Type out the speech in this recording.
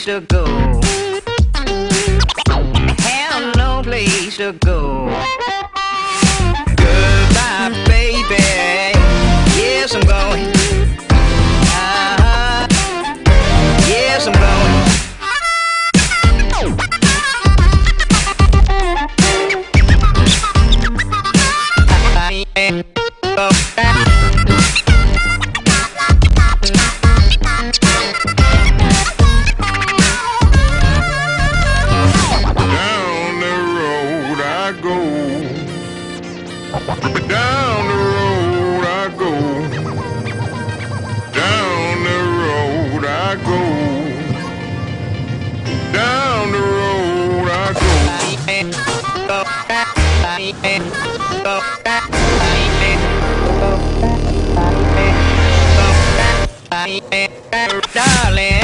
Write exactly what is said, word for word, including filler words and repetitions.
to go. Have no place to go. Goodbye, baby. Yes, I'm going. Uh-huh. Yes, I'm going. Go back. Down the road I go. Down the road I go. Down the road I go. Darling.